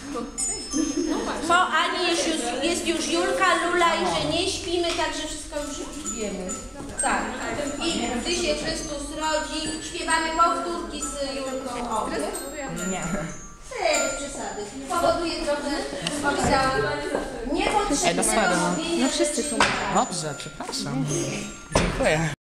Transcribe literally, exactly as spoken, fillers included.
Po Ani jest już, jest już Julka, Lula i że nie śpimy, także wszystko już wiemy. Tak. I gdy się Chrystus rodzi, śpiewamy powtórki z Julką. O, nie? Nie. Bez przesady. Powoduje trochę, powiedziałam, niepotrzebne. Ej, no sorry, no. No wszyscy są. Dobrze, przepraszam. Dziękuję.